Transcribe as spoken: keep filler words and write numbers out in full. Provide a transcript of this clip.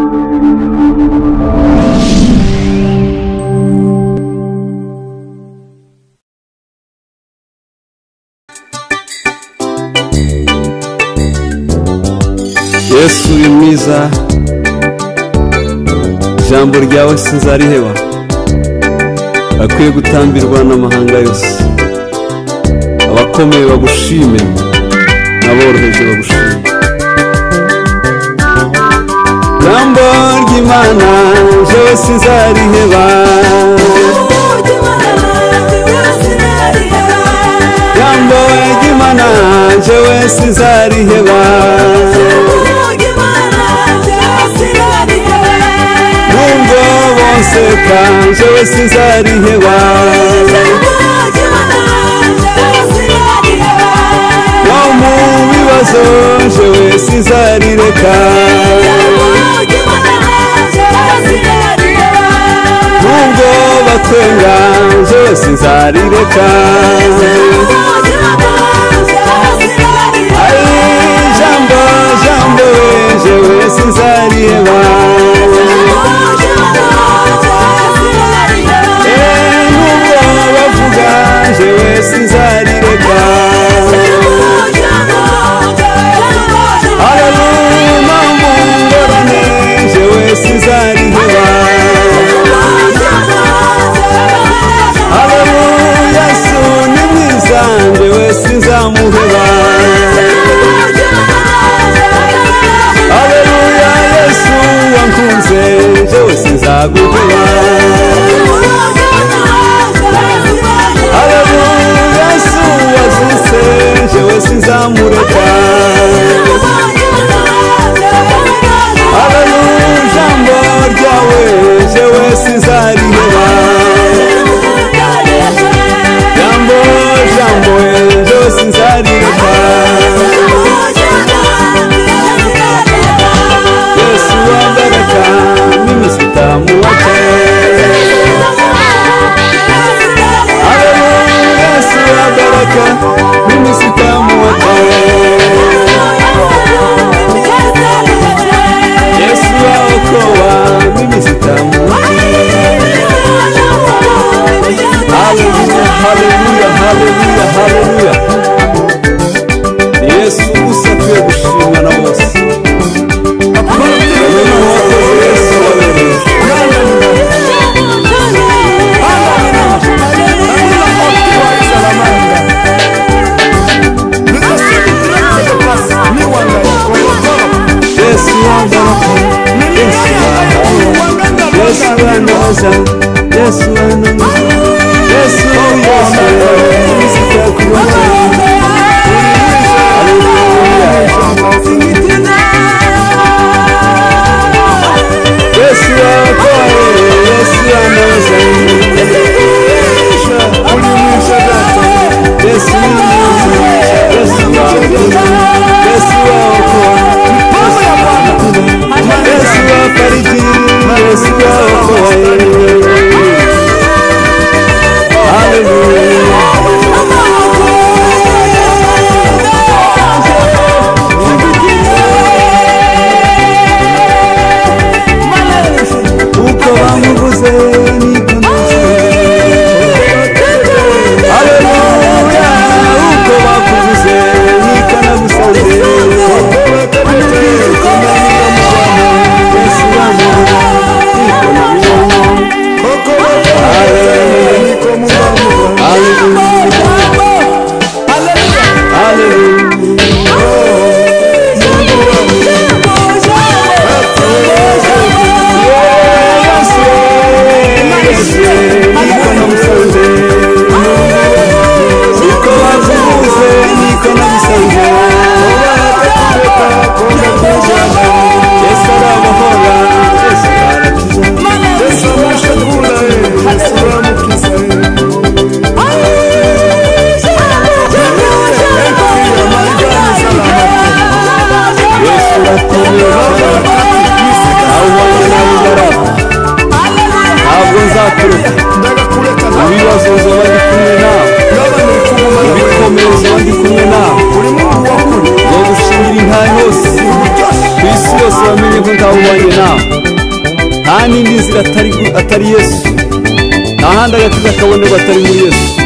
Yesu uri mwiza, ijambo ryawe sinzariheba, akwiye gutambirwa n'amahanga yose. Abakomeye bagushime, n'aboroheje bagushime. Ijambo ry'Imana jewe sinzariheba, ijambo ry'Imana jewe sinzariheba. Nubwo bonseka jewe sinzariheba, no mu bibazo jewe sinzarireka. Nubwo batwenga jewe sinzarireka. Ay, jambo jambo jewe sinzariheba. Eh, nubwo bavuga jewe sinzarireka. Haleluya, mungorane jewe sinzariheba. Haleluya, Yesu ni mwiza jewe sinzamuheba. Haleluya, Yesu wankunze jewe sinzaguheba. Haleluya, Yesu wazuse jewe sinzamureka. Haleluya, ijambo ryawe jewe sinzariheba. Jambo jambo jewe sinzarireka. Yesu wa baraka mimi sitamuacha. Haleluya, Yesu wa baraka mimi sitamuacha. Yesu wa okoa mimi sitamuacha. Haleluya, haleluya, haleluya, haleluya. Yesu usakwiye gushimwa na bose. Yesu anaweza, Yesu anaweza, Yesu ibibazo nzoba ndi kumwe nawe, ibikomeza ndi kumwe nawe, zo gushimira intare hose ku isi yose bamenye ko ntawubanye nawe. nta n'indi nzira atari atari Yesu, nta handi agakiza kabonerwa atari muri Yesu.